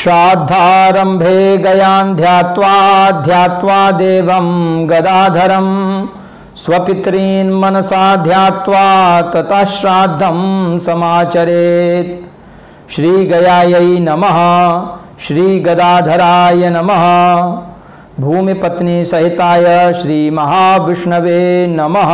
श्राद्धारंभे गयान् ध्यात्वा ध्यात्वा देवं गदाधरं स्वपितॄन् मनसा ध्यात्वा ततः श्राद्धं समाचरेत्। श्री गयायै नमः, श्री गदाधराय नमः, भूमिपत्नी सहिताय श्री महाविष्णवे नमः।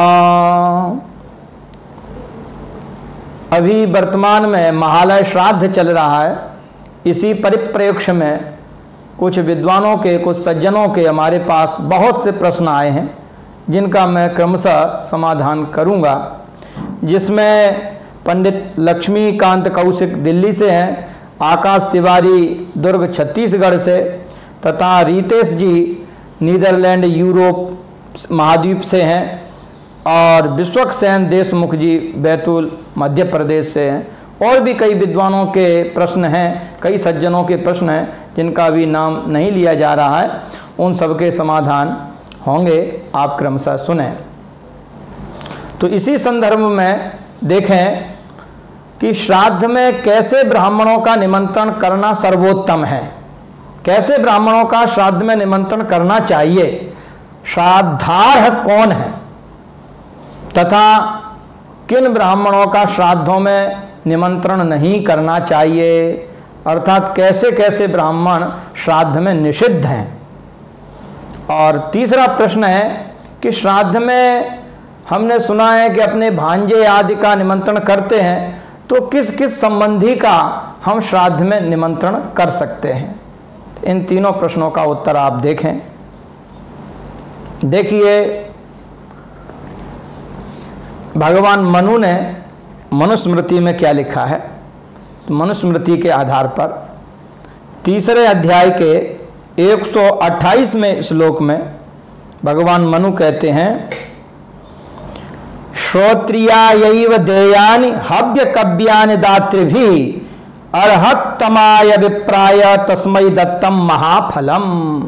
अभी वर्तमान में महालय श्राद्ध चल रहा है। इसी परिप्रेक्ष्य में कुछ विद्वानों के, कुछ सज्जनों के हमारे पास बहुत से प्रश्न आए हैं, जिनका मैं क्रमशः समाधान करूंगा। जिसमें पंडित लक्ष्मीकांत कौशिक दिल्ली से हैं, आकाश तिवारी दुर्ग छत्तीसगढ़ से, तथा रितेश जी नीदरलैंड यूरोप महाद्वीप से हैं, और विश्वक्सेन देशमुख जी बैतूल मध्य प्रदेश से हैं। और भी कई विद्वानों के प्रश्न हैं, कई सज्जनों के प्रश्न हैं, जिनका भी नाम नहीं लिया जा रहा है। उन सब के समाधान होंगे, आप क्रमशः सुने। तो इसी संदर्भ में देखें कि श्राद्ध में कैसे ब्राह्मणों का निमंत्रण करना सर्वोत्तम है, कैसे ब्राह्मणों का श्राद्ध में निमंत्रण करना चाहिए, श्राद्धार्ह कौन है, तथा किन ब्राह्मणों का श्राद्धों में निमंत्रण नहीं करना चाहिए, अर्थात कैसे कैसे ब्राह्मण श्राद्ध में निषिद्ध हैं। और तीसरा प्रश्न है कि श्राद्ध में हमने सुना है कि अपने भांजे आदि का निमंत्रण करते हैं, तो किस किस संबंधी का हम श्राद्ध में निमंत्रण कर सकते हैं। इन तीनों प्रश्नों का उत्तर आप देखें। देखिए, भगवान मनु ने मनुस्मृति में क्या लिखा है। मनुस्मृति के आधार पर तीसरे अध्याय के 128वें श्लोक में भगवान मनु कहते हैं, श्रोत्रियायैव देयानि हव्य कव्यानि दातृभिः अर्हत्तमाय विप्राय तस्मै दत्तम महाफलम।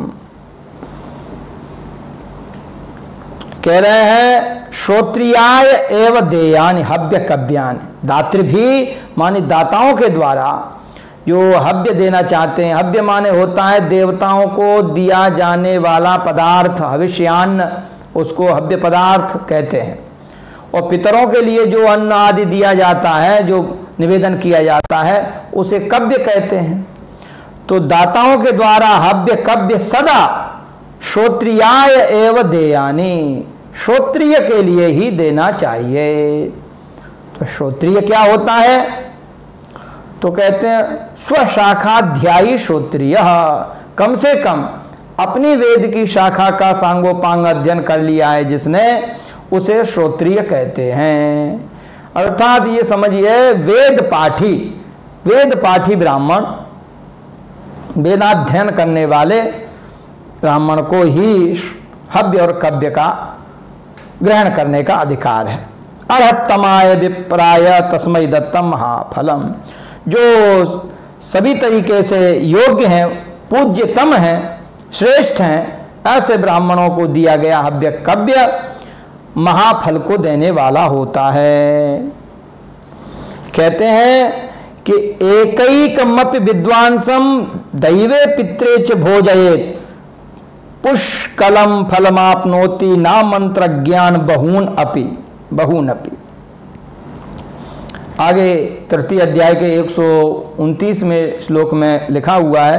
कह रहे हैं, श्रोत्रियाय एव देयानि हव्य कव्यानि दातृभिः, माने दाताओं के द्वारा जो हव्य देना चाहते हैं। हव्य माने होता है देवताओं को दिया जाने वाला पदार्थ, हविष्यान्न, उसको हव्य पदार्थ कहते हैं। और पितरों के लिए जो अन्न आदि दिया जाता है, जो निवेदन किया जाता है, उसे कव्य कहते हैं। तो दाताओं के द्वारा हव्य कव्य सदा श्रोत्रियाय एव देयानि, श्रोत्रिय के लिए ही देना चाहिए। तो श्रोत्रिय क्या होता है, तो कहते हैं स्वशाखाध्यायी श्रोत्रिय, कम से कम अपनी वेद की शाखा का सांगोपांग अध्ययन कर लिया है जिसने, उसे श्रोत्रिय कहते हैं। अर्थात ये समझिए, वेद पाठी ब्राह्मण, वेदाध्ययन करने वाले ब्राह्मण को ही हव्य और कव्य का ग्रहण करने का अधिकार है। अर्हत्तमाय विप्राय तस्मै दत्तम महाफलम, जो सभी तरीके से योग्य हैं, पूज्यतम हैं, श्रेष्ठ हैं, ऐसे ब्राह्मणों को दिया गया हव्य कव्य महाफल को देने वाला होता है। कहते हैं कि एकैकमपि विद्वांसम दैवे पित्रे च भोजयेत् पुष्कलम फलमाप्नोति ना मंत्र ज्ञान बहून अपि। आगे तृतीय अध्याय के 129वें श्लोक में लिखा हुआ है,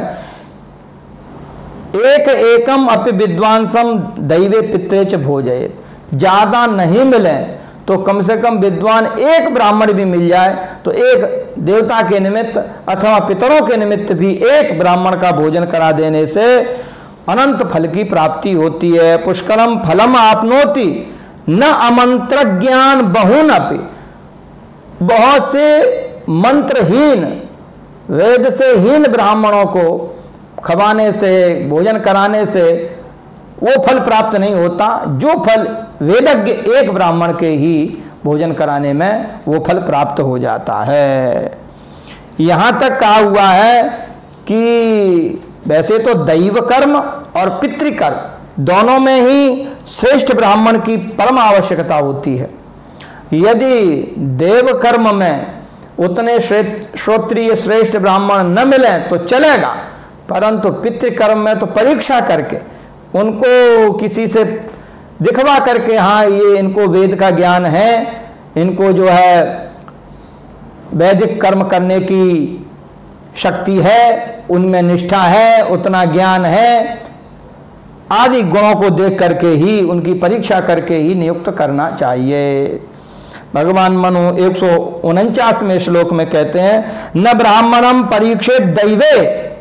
एक एकम अपि विद्वांसम दैवे पित्रे च भोजयेत्। ज्यादा नहीं मिले तो कम से कम विद्वान एक ब्राह्मण भी मिल जाए, तो एक देवता के निमित्त अथवा पितरों के निमित्त भी एक ब्राह्मण का भोजन करा देने से अनंत फल की प्राप्ति होती है। पुष्कलम फलम आपनोति न अमंत्र ज्ञान बहुन अपि। बहुत से मंत्रहीन, वेद से हीन ब्राह्मणों को खवाने से, भोजन कराने से वो फल प्राप्त नहीं होता, जो फल वेदज्ञ एक ब्राह्मण के ही भोजन कराने में वो फल प्राप्त हो जाता है। यहाँ तक कहा हुआ है कि वैसे तो दैव कर्म और पितृकर्म दोनों में ही श्रेष्ठ ब्राह्मण की परम आवश्यकता होती है। यदि देव कर्म में उतने श्रोत्रिय श्रेष्ठ ब्राह्मण न मिले तो चलेगा, परंतु पितृकर्म में तो परीक्षा करके उनको किसी से दिखवा करके, हाँ ये इनको वेद का ज्ञान है, इनको जो है वैदिक कर्म करने की शक्ति है, उनमें निष्ठा है, उतना ज्ञान है, आदि गुणों को देख करके ही उनकी परीक्षा करके ही नियुक्त करना चाहिए। भगवान मनु 149वें श्लोक में कहते हैं, न ब्राह्मणम परीक्षेत दैवे,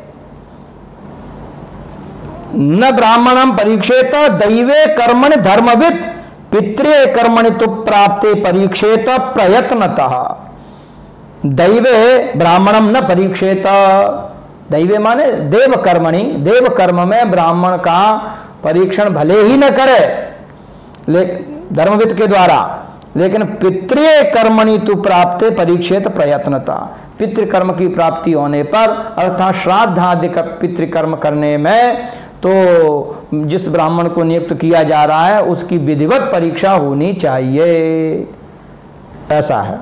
न ब्राह्मणम परीक्षेत दैवे कर्मणि धर्मविद, पित्रे कर्मणि तु प्राप्ते परीक्षेत प्रयत्नतः। दैवे ब्राह्मणम न परीक्षेत, दैवे माने देव कर्मणि, देव कर्म में ब्राह्मण का परीक्षण भले ही न करे धर्मविद के द्वारा, लेकिन पितृ कर्मणि तु प्राप्ते परीक्षेत प्रयत्नता, पितृकर्म की प्राप्ति होने पर अर्थात श्राद्ध आदि का पितृकर्म करने में तो जिस ब्राह्मण को नियुक्त किया जा रहा है उसकी विधिवत परीक्षा होनी चाहिए, ऐसा है।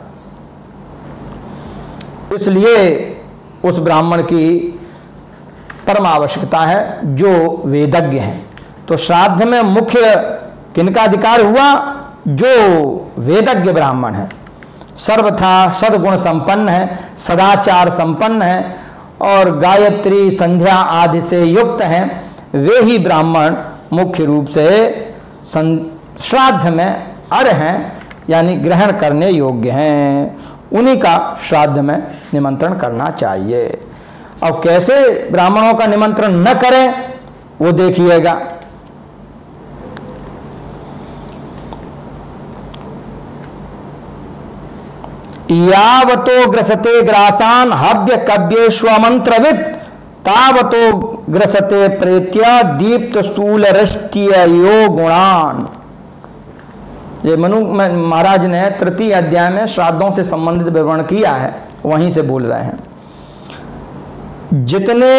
इसलिए उस ब्राह्मण की परम आवश्यकता है जो वेदज्ञ हैं। तो श्राद्ध में मुख्य किनका अधिकार हुआ? जो वेदज्ञ ब्राह्मण है, सर्वथा सद्गुण संपन्न है, सदाचार संपन्न है और गायत्री संध्या आदि से युक्त हैं, वे ही ब्राह्मण मुख्य रूप से श्राद्ध में अर्ह हैं, यानी ग्रहण करने योग्य हैं। उन्हीं का श्राद्ध में निमंत्रण करना चाहिए। अब कैसे ब्राह्मणों का निमंत्रण न करें वो देखिएगा। यावतो ग्रसते ग्रासान हव्य कव्येष्वमंत्रविद, तावतो ग्रसते प्रेत्य दीप्त शूल रष्टियो गुणान। ये मनु महाराज ने तृतीय अध्याय में श्राद्धों से संबंधित विवरण किया है, वहीं से बोल रहे हैं। जितने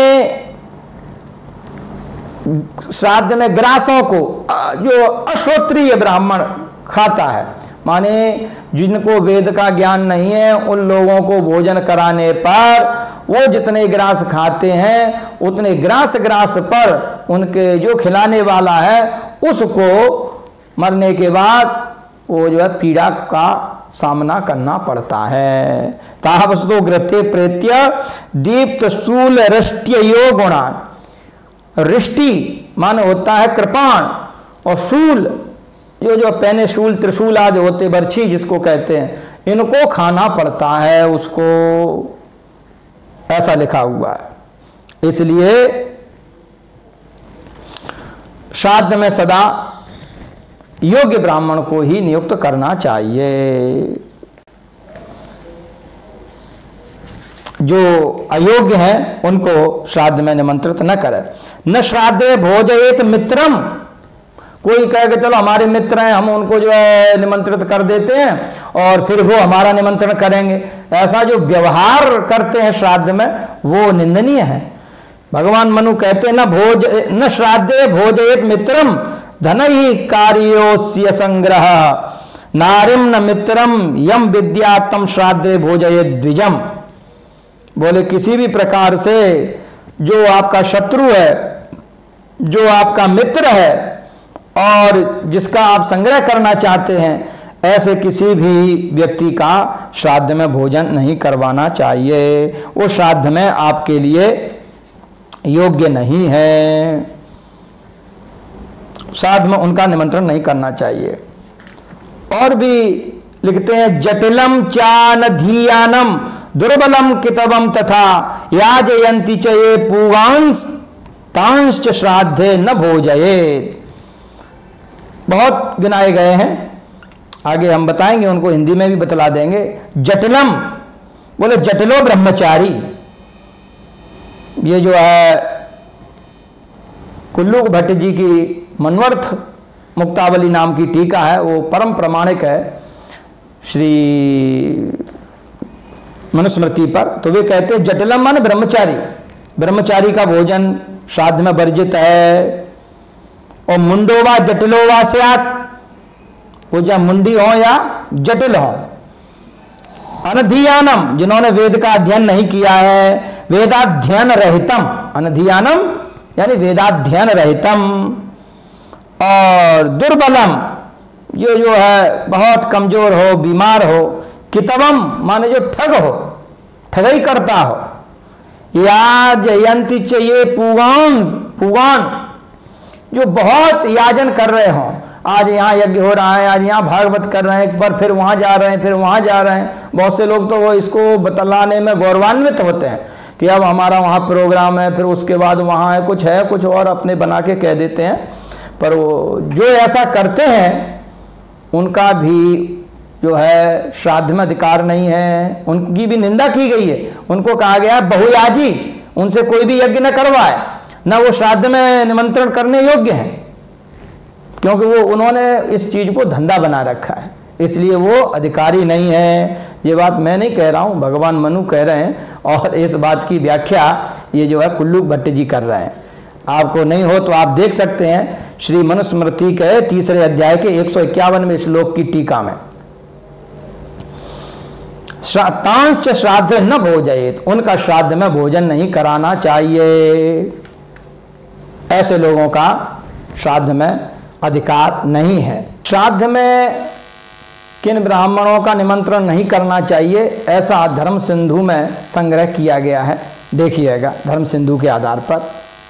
श्राद्ध में ग्रासों को जो अश्रोत्रीय ब्राह्मण खाता है, माने जिनको वेद का ज्ञान नहीं है, उन लोगों को भोजन कराने पर वो जितने ग्रास खाते हैं उतने ग्रास पर उनके जो खिलाने वाला है उसको मरने के बाद वो जो है पीड़ा का सामना करना पड़ता है। तावस्तो ग्रते प्रेत्य दीप्त शूल रष्टियो गुणान। रिष्टि माने होता है कृपाण, और शूल जो पहने शूल त्रिशूल आदि होते, बर्छी जिसको कहते हैं, इनको खाना पड़ता है उसको, ऐसा लिखा हुआ है। इसलिए श्राद्ध में सदा योग्य ब्राह्मण को ही नियुक्त करना चाहिए। जो अयोग्य हैं उनको श्राद्ध में निमंत्रित न करें। न श्राद्धे भोजयेत मित्रम, कोई कहे कि चलो हमारे मित्र हैं, हम उनको जो है निमंत्रित कर देते हैं और फिर वो हमारा निमंत्रण करेंगे, ऐसा जो व्यवहार करते हैं श्राद्ध में वो निंदनीय है। भगवान मनु कहते हैं न श्राद्धे भोजयेत मित्रम धनहि कार्योस्य संग्रह, नारिम न मित्रम यम विद्यातम श्राद्धे भोजयेत द्विजम। बोले किसी भी प्रकार से जो आपका शत्रु है, जो आपका मित्र है और जिसका आप संग्रह करना चाहते हैं, ऐसे किसी भी व्यक्ति का श्राद्ध में भोजन नहीं करवाना चाहिए। वो श्राद्ध में आपके लिए योग्य नहीं है, श्राद्ध में उनका निमंत्रण नहीं करना चाहिए। और भी लिखते हैं जटिलम चानधीयानम दुर्बलम कितवम तथा याजयंती च ये पूगांस तांश्च श्राद्धे न भोजयेत। बहुत गिनाए गए हैं, आगे हम बताएंगे, उनको हिंदी में भी बतला देंगे। जटिलम बोले जटिलो ब्रह्मचारी, ये जो है कुल्लू भट्ट जी की मनवर्थ मुक्तावली नाम की टीका है, वो परम प्रमाणिक है श्री मनुस्मृति पर। तो वे कहते हैं जटिलम माने ब्रह्मचारी, ब्रह्मचारी का भोजन श्राद्ध में वर्जित है। और मुंडोवा जटिलोवा स्यात्, वो चाहे मुंडी हो या जटिल हो। अनधीयानम, जिन्होंने वेद का अध्ययन नहीं किया है, वेदाध्ययन रहितम, अनधियानम यानी वेदाध्ययन रहितम, और दुर्बलम जो है बहुत कमजोर हो, बीमार हो, कितवम माने जो ठग हो, ठगई करता हो, या जयंती चाहिए पुगान जो बहुत याजन कर रहे हों, आज यहाँ यज्ञ हो रहा है, आज यहाँ भागवत कर रहे हैं, एक बार फिर वहाँ जा रहे हैं, फिर वहाँ जा रहे हैं। बहुत से लोग तो वो इसको बतलाने में गौरवान्वित होते हैं कि अब हमारा वहाँ प्रोग्राम है, फिर उसके बाद वहाँ है कुछ और अपने बना के कह देते हैं। पर वो जो ऐसा करते हैं उनका भी जो है श्राद्ध में अधिकार नहीं है, उनकी भी निंदा की गई है। उनको कहा गया बहुयाजी, उनसे कोई भी यज्ञ न करवाए, न वो श्राद्ध में निमंत्रण करने योग्य हैं, क्योंकि वो उन्होंने इस चीज को धंधा बना रखा है, इसलिए वो अधिकारी नहीं है। ये बात मैं नहीं कह रहा हूँ, भगवान मनु कह रहे हैं, और इस बात की व्याख्या ये जो है कुल्लू भट्ट जी कर रहे हैं। आपको नहीं हो तो आप देख सकते हैं श्री मनुस्मृति के 3 अध्याय के 151वें श्लोक की टीका में, तांश्च श्राद्ध न भोजयेत, उनका श्राद्ध में भोजन नहीं कराना चाहिए। ऐसे लोगों का श्राद्ध में अधिकार नहीं है। श्राद्ध में किन ब्राह्मणों का निमंत्रण नहीं करना चाहिए, ऐसा धर्म सिंधु में संग्रह किया गया है, देखिएगा धर्म सिंधु के आधार पर।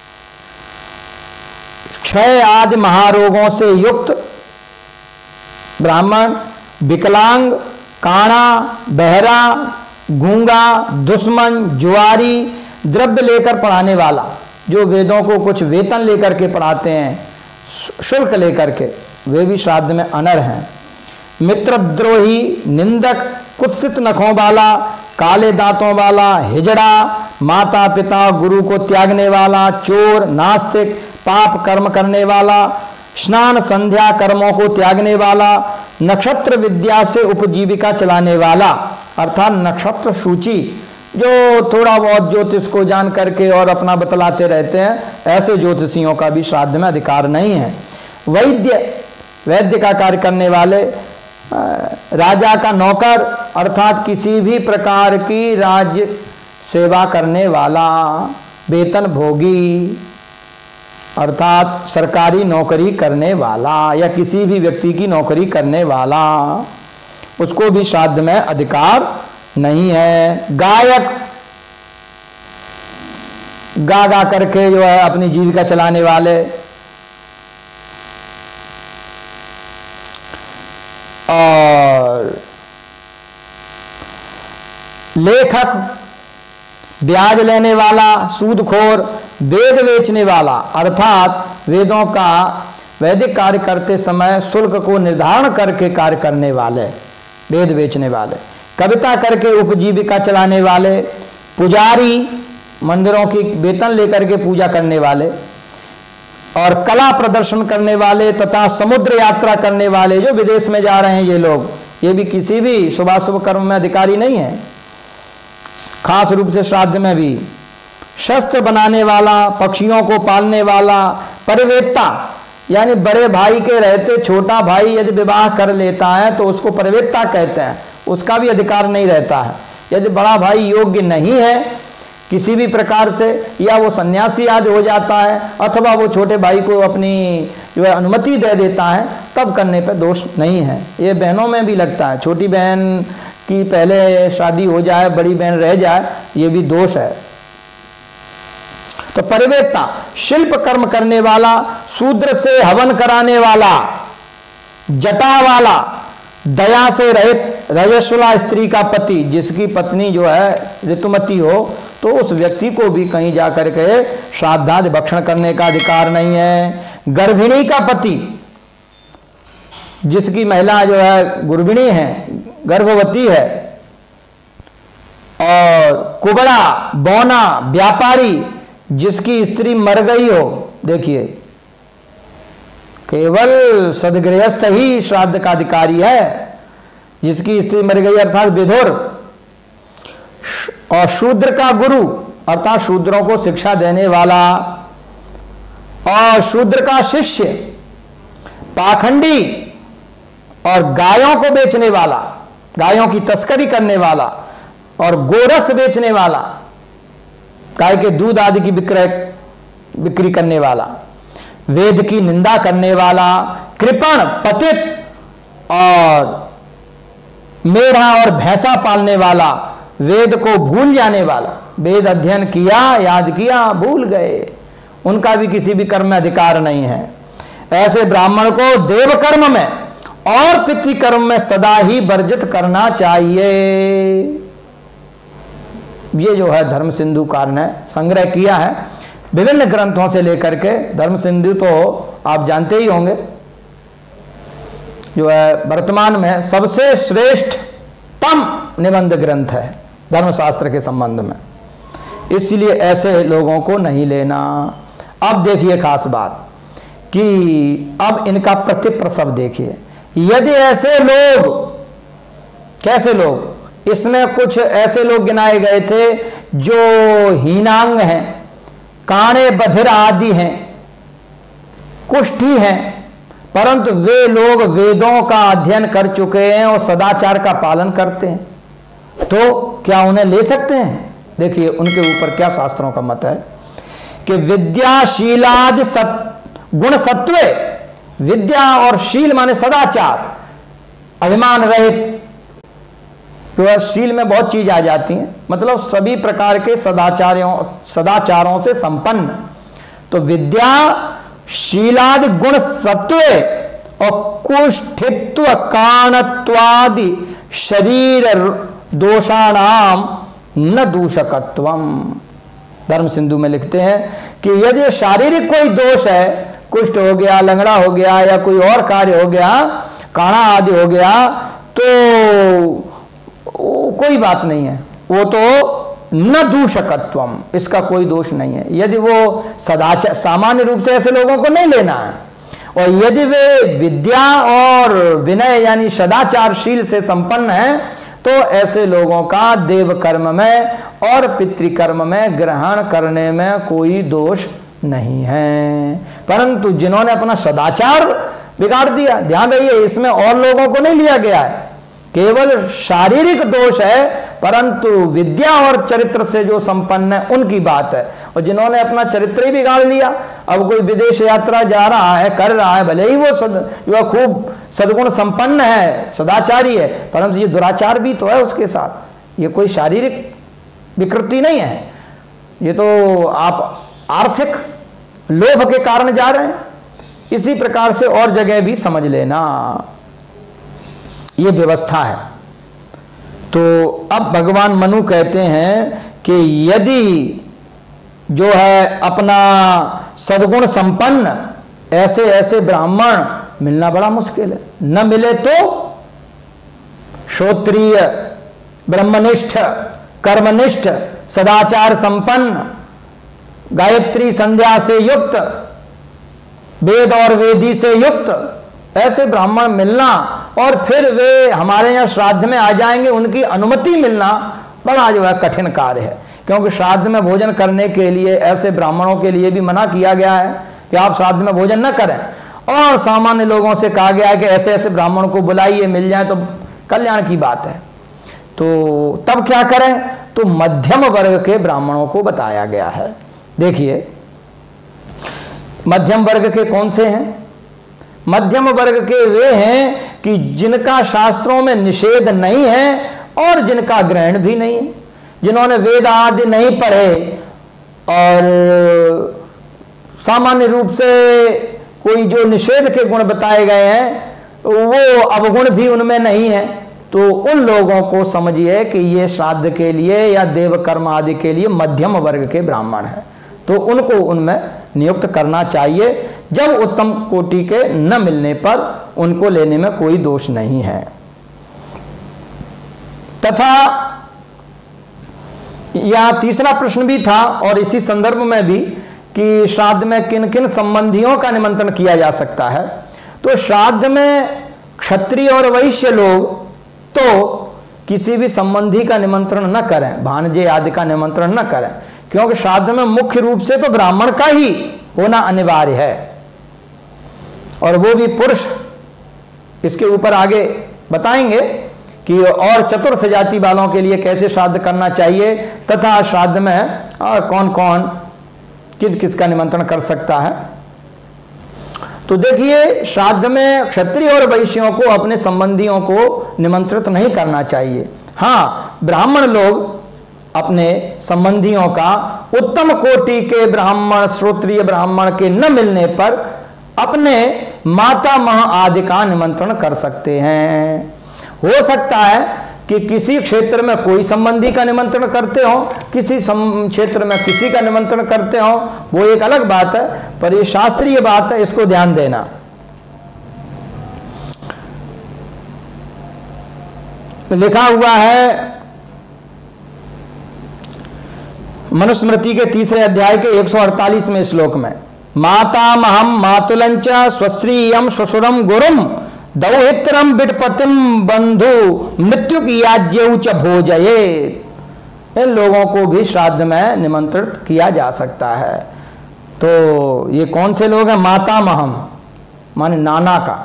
क्षय आदि महारोगों से युक्त ब्राह्मण, विकलांग, काणा, बहरा, गूंगा, दुश्मन, जुआरी, द्रव्य लेकर पढ़ाने वाला, जो वेदों को कुछ वेतन लेकर के पढ़ाते हैं, शुल्क लेकर के, वे भी श्राद्ध में अनर हैं। मित्रद्रोही, निंदक, कुत्सित नखों वाला, काले दांतों वाला, हिजड़ा, माता पिता गुरु को त्यागने वाला, चोर, नास्तिक, पाप कर्म करने वाला, स्नान संध्या कर्मों को त्यागने वाला, नक्षत्र विद्या से उपजीविका चलाने वाला, अर्थात नक्षत्र सूची, जो थोड़ा बहुत ज्योतिष को जान करके और अपना बतलाते रहते हैं, ऐसे ज्योतिषियों का भी श्राद्ध में अधिकार नहीं है। वैद्य का कार्य करने वाले, राजा का नौकर, अर्थात किसी भी प्रकार की राज्य सेवा करने वाला, वेतन भोगी अर्थात सरकारी नौकरी करने वाला या किसी भी व्यक्ति की नौकरी करने वाला, उसको भी श्राद्ध में अधिकार नहीं है। गायक, गा गा करके जो है अपनी जीविका चलाने वाले, और लेखक, ब्याज लेने वाला, सूदखोर, वेद बेचने वाला, अर्थात वेदों का वैदिक कार्य करते समय शुल्क को निर्धारण करके कार्य करने वाले, वेद बेचने वाले, कविता करके उपजीविका चलाने वाले, पुजारी, मंदिरों की वेतन लेकर के पूजा करने वाले, और कला प्रदर्शन करने वाले तथा समुद्र यात्रा करने वाले, जो विदेश में जा रहे हैं ये लोग, ये भी किसी भी शुभाशुभ कर्म में अधिकारी नहीं है, खास रूप से श्राद्ध में भी। शस्त्र बनाने वाला, पक्षियों को पालने वाला, परिवेत्ता यानी बड़े भाई के रहते छोटा भाई यदि विवाह कर लेता है तो उसको परिवेत्ता कहते हैं, उसका भी अधिकार नहीं रहता है। यदि बड़ा भाई योग्य नहीं है किसी भी प्रकार से, या वो सन्यासी आदि हो जाता है, अथवा वो छोटे भाई को अपनी जो है अनुमति दे देता है, तब करने पर दोष नहीं है। ये बहनों में भी लगता है, छोटी बहन की पहले शादी हो जाए, बड़ी बहन रह जाए, ये भी दोष है। तो परिवेत्ता, शिल्प कर्म करने वाला, शूद्र से हवन कराने वाला, जटा वाला, दया से रहित रजस्वला स्त्री का पति, जिसकी पत्नी जो है ऋतुमती हो, तो उस व्यक्ति को भी कहीं जाकर के श्राद्धादि भक्षण करने का अधिकार नहीं है। गर्भिणी का पति, जिसकी महिला जो है गर्भिणी है, गर्भवती है, और कुबड़ा, बौना, व्यापारी, जिसकी स्त्री मर गई हो, देखिए केवल सदगृहस्थ ही श्राद्ध का अधिकारी है, जिसकी स्त्री मर गई अर्थात विधुर, और शूद्र का गुरु अर्थात शूद्रों को शिक्षा देने वाला, और शूद्र का शिष्य, पाखंडी, और गायों को बेचने वाला, गायों की तस्करी करने वाला, और गोरस बेचने वाला, गाय के दूध आदि की बिक्री करने वाला, वेद की निंदा करने वाला, कृपण, पतित और मेढ़ा और भैंसा पालने वाला, वेद को भूल जाने वाला, वेद अध्ययन किया, याद किया, भूल गए, उनका भी किसी भी कर्म में अधिकार नहीं है। ऐसे ब्राह्मण को देव कर्म में और पितृकर्म में सदा ही वर्जित करना चाहिए। ये जो है धर्म सिंधुकार ने संग्रह किया है विभिन्न ग्रंथों से लेकर के। धर्म सिंधु तो आप जानते ही होंगे, जो है वर्तमान में सबसे श्रेष्ठतम निबंध ग्रंथ है धर्मशास्त्र के संबंध में, इसलिए ऐसे लोगों को नहीं लेना। अब देखिए खास बात कि अब इनका प्रतिप्रसव देखिए। यदि ऐसे लोग, कैसे लोग, इसमें कुछ ऐसे लोग गिनाए गए थे जो हीनांग हैं, काणे बधिर आदि हैं, कुष्ठी हैं, परंतु वे लोग वेदों का अध्ययन कर चुके हैं और सदाचार का पालन करते हैं, तो क्या उन्हें ले सकते हैं? देखिए उनके ऊपर क्या शास्त्रों का मत है कि विद्याशीलाद गुण सत्वे, विद्या और शील माने सदाचार, अभिमान रहित, तो शील में बहुत चीज आ जाती हैं, मतलब सभी प्रकार के सदाचारों से संपन्न। तो विद्या शीलादि गुण सत्वे और कुष्ठित्व काणत्वादि शरीर दोषाणाम न दूषकत्वम। धर्म सिंधु में लिखते हैं कि यदि शारीरिक कोई दोष है, कुष्ठ हो गया, लंगड़ा हो गया, या कोई और कार्य हो गया, काणा आदि हो गया, तो कोई बात नहीं है, वो तो न दूषकत्वम, इसका कोई दोष नहीं है। यदि वो सदाचार, सामान्य रूप से ऐसे लोगों को नहीं लेना है, और यदि वे विद्या और विनय यानी सदाचारशील से संपन्न है, तो ऐसे लोगों का देव कर्म में और पितृकर्म में ग्रहण करने में कोई दोष नहीं है। परंतु जिन्होंने अपना सदाचार बिगाड़ दिया, ध्यान रखिए, इसमें और लोगों को नहीं लिया गया है, केवल शारीरिक दोष है, परंतु विद्या और चरित्र से जो संपन्न है उनकी बात है। और जिन्होंने अपना चरित्र ही बिगाड़ लिया, अब कोई विदेश यात्रा जा रहा है, कर रहा है, भले ही वो जो खूब सद्गुण संपन्न है, सदाचारी है, परंतु ये दुराचार भी तो है उसके साथ। ये कोई शारीरिक विकृति नहीं है, ये तो आप आर्थिक लोभ के कारण जा रहे हैं। इसी प्रकार से और जगह भी समझ लेना, ये व्यवस्था है। तो अब भगवान मनु कहते हैं कि यदि जो है अपना सद्गुण संपन्न ऐसे ऐसे ब्राह्मण मिलना बड़ा मुश्किल है, न मिले तो श्रोत्रिय, ब्रह्मनिष्ठ, कर्मनिष्ठ, सदाचार संपन्न, गायत्री संध्या से युक्त, वेद और वेदी से युक्त ऐसे ब्राह्मण मिलना, और फिर वे हमारे यहाँ श्राद्ध में आ जाएंगे, उनकी अनुमति मिलना बड़ा जो है कठिन कार्य है। क्योंकि श्राद्ध में भोजन करने के लिए ऐसे ब्राह्मणों के लिए भी मना किया गया है कि आप श्राद्ध में भोजन न करें, और सामान्य लोगों से कहा गया है कि ऐसे ऐसे ब्राह्मणों को बुलाइए, मिल जाए तो कल्याण की बात है। तो तब क्या करें? तो मध्यम वर्ग के ब्राह्मणों को बताया गया है। देखिए मध्यम वर्ग के कौन से हैं? मध्यम वर्ग के वे हैं कि जिनका शास्त्रों में निषेध नहीं है और जिनका ग्रहण भी नहीं है, जिन्होंने वेद आदि नहीं पढ़े और सामान्य रूप से कोई जो निषेध के गुण बताए गए हैं वो अवगुण भी उनमें नहीं है, तो उन लोगों को समझिए कि ये श्राद्ध के लिए या देव कर्म आदि के लिए मध्यम वर्ग के ब्राह्मण हैं, तो उनको उनमें नियुक्त करना चाहिए। जब उत्तम कोटि के न मिलने पर उनको लेने में कोई दोष नहीं है। तथा यह तीसरा प्रश्न भी था और इसी संदर्भ में भी कि श्राद्ध में किन किन संबंधियों का निमंत्रण किया जा सकता है। तो श्राद्ध में क्षत्रिय और वैश्य लोग तो किसी भी संबंधी का निमंत्रण न करें, भांजे आदि का निमंत्रण न करें, क्योंकि श्राद्ध में मुख्य रूप से तो ब्राह्मण का ही होना अनिवार्य है, और वो भी पुरुष। इसके ऊपर आगे बताएंगे कि और चतुर्थ जाति वालों के लिए कैसे श्राद्ध करना चाहिए तथा श्राद्ध में कौन कौन किस किसका निमंत्रण कर सकता है। तो देखिए, श्राद्ध में क्षत्रिय और वैश्यों को अपने संबंधियों को निमंत्रित नहीं करना चाहिए। हाँ, ब्राह्मण लोग अपने संबंधियों का उत्तम कोटि के ब्राह्मण, श्रोत्रिय ब्राह्मण के न मिलने पर अपने माता मह आदि का निमंत्रण कर सकते हैं। हो सकता है कि किसी क्षेत्र में कोई संबंधी का निमंत्रण करते हो, किसी क्षेत्र में किसी का निमंत्रण करते हो, वो एक अलग बात है, पर ये शास्त्रीय बात है, इसको ध्यान देना। लिखा हुआ है मनुस्मृति के 3 अध्याय के 148वें श्लोक में, मातामहम मातुलंच स्वश्रीयम श्वशुरम गुरुम दौहित्रम बिटपतिम बंधु मृत्यु की याज्ञ च भोजयेत। इन लोगों को भी श्राद्ध में निमंत्रित किया जा सकता है। तो ये कौन से लोग हैं? मातामहम माने नाना का।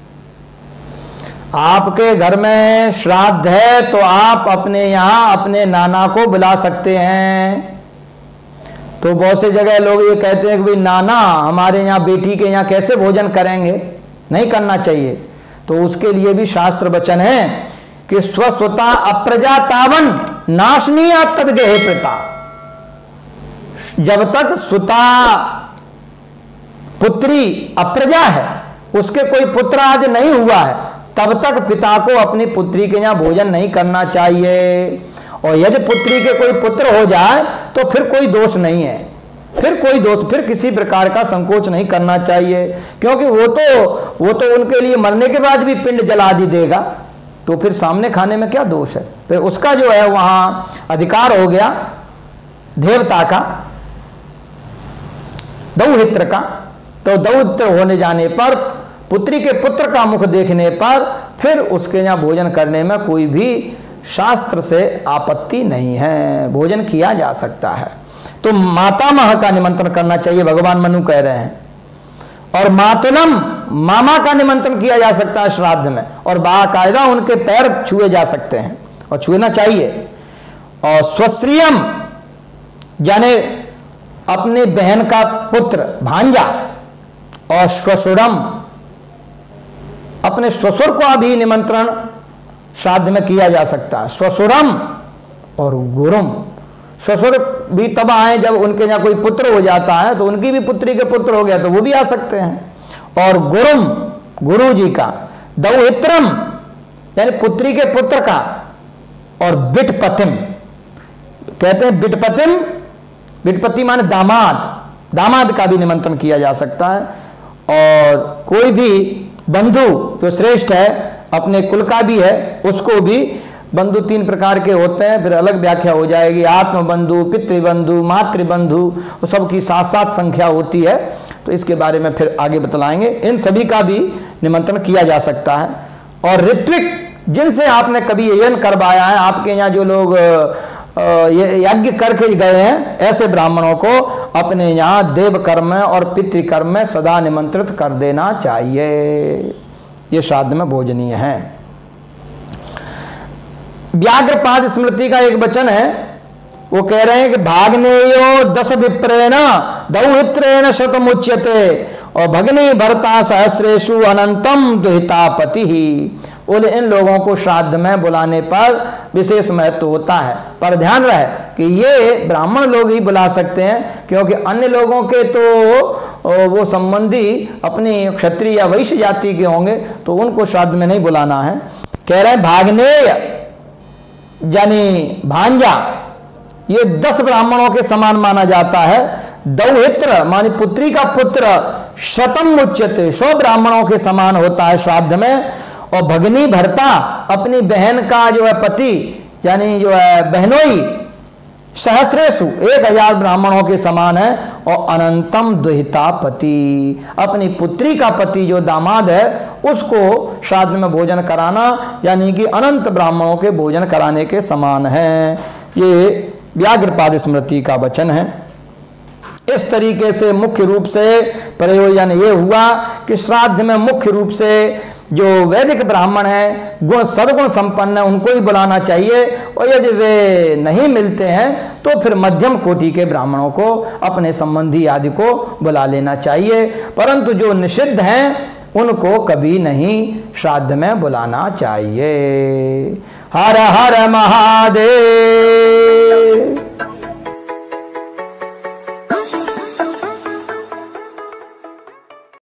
आपके घर में श्राद्ध है तो आप अपने यहाँ अपने नाना को बुला सकते हैं। तो बहुत से जगह लोग ये कहते हैं कि भाई नाना हमारे यहाँ बेटी के यहाँ कैसे भोजन करेंगे, नहीं करना चाहिए। तो उसके लिए भी शास्त्र वचन है कि स्वस्वता अप्रजा तावन नाशनीय तदगेह प्रता। जब तक सुता पुत्री अप्रजा है, उसके कोई पुत्र आदि नहीं हुआ है, तब तक पिता को अपनी पुत्री के यहाँ भोजन नहीं करना चाहिए। और यदि पुत्री के कोई पुत्र हो जाए तो फिर कोई दोष नहीं है, फिर किसी प्रकार का संकोच नहीं करना चाहिए, क्योंकि वो तो उनके लिए मरने के बाद भी पिंड जला दी देगा, तो फिर सामने खाने में क्या दोष है। फिर उसका जो है वहां अधिकार हो गया देवता का, दौहित्र का। तो दौहित्र होने जाने पर, पुत्री के पुत्र का मुख देखने पर फिर उसके यहाँ भोजन करने में कोई भी शास्त्र से आपत्ति नहीं है, भोजन किया जा सकता है। तो मातामह का निमंत्रण करना चाहिए, भगवान मनु कह रहे हैं। और मातुलम मामा का निमंत्रण किया जा सकता है श्राद्ध में, और बाकायदा उनके पैर छुए जा सकते हैं और छुएना चाहिए। और स्वश्रियम यानी अपने बहन का पुत्र भांजा, और श्वशुरम अपने श्वशुर को भी निमंत्रण श्राद्ध में किया जा सकता है। श्वशुरम और गुरुम, श्वशुर भी तब आए जब उनके यहाँ कोई पुत्र हो जाता है, तो उनकी भी पुत्री के पुत्र हो गया तो वो भी आ सकते हैं। और गुरुम गुरु जी का, दौहित्रम यानी पुत्री के पुत्र का, और बिटपतिम कहते हैं बिटपतिम, बिटपति माने दामाद, दामाद का भी निमंत्रण किया जा सकता है। और कोई भी बंधु जो श्रेष्ठ है, अपने कुल का भी है, उसको भी, बंधु 3 प्रकार के होते हैं, फिर अलग व्याख्या हो जाएगी, आत्मबंधु, पितृबंधु, मातृबंधु, वो सबकी 7-7 संख्या होती है, तो इसके बारे में फिर आगे बतलाएंगे। इन सभी का भी निमंत्रण किया जा सकता है। और ऋत्विक जिनसे आपने कभी यजन करवाया है, आपके यहाँ जो लोग यज्ञ करके गए हैं, ऐसे ब्राह्मणों को अपने यहाँ देव कर्म और पितृकर्म में सदा निमंत्रित कर देना चाहिए। ये श्राद्ध में भोजनीय है। व्याघ्रपाद स्मृति का एक वचन है, वो कह रहे हैं कि भाग्नेयो 10 विप्रेण दौहित्रेण शतमुच्यते और भगनी भरता सहस्रेषु अनंतम दुहितापति ही। बोले इन लोगों को श्राद्ध में बुलाने पर विशेष महत्व होता है, पर ध्यान रहे कि ये ब्राह्मण लोग ही बुला सकते हैं, क्योंकि अन्य लोगों के तो वो संबंधी अपनी क्षत्रिय या वैश्य जाति के होंगे, तो उनको श्राद्ध में नहीं बुलाना है। कह रहे हैं भाग्नेय यानी भांजा, ये 10 ब्राह्मणों के समान माना जाता है। दौहित्र मानी पुत्री का पुत्र शतम उच्यते, 100 ब्राह्मणों के समान होता है श्राद्ध में। और भगनी भरता अपनी बहन का जो है पति यानी जो है बहनोई, सहस्रेषु 1000 ब्राह्मणों के समान है। और अनंतम दुहिता पति, अपनी पुत्री का पति जो दामाद है उसको श्राद्ध में भोजन कराना यानी कि अनंत ब्राह्मणों के भोजन कराने के समान है। ये व्याघ्रपाद स्मृति का वचन है। इस तरीके से मुख्य रूप से प्रयोजन ये हुआ कि श्राद्ध में मुख्य रूप से जो वैदिक ब्राह्मण हैं, गुण सद्गुण संपन्न है, उनको ही बुलाना चाहिए। और यदि वे नहीं मिलते हैं तो फिर मध्यम कोटि के ब्राह्मणों को, अपने संबंधी आदि को बुला लेना चाहिए। परंतु जो निषिद्ध हैं उनको कभी नहीं श्राद्ध में बुलाना चाहिए। हर हर महादेव।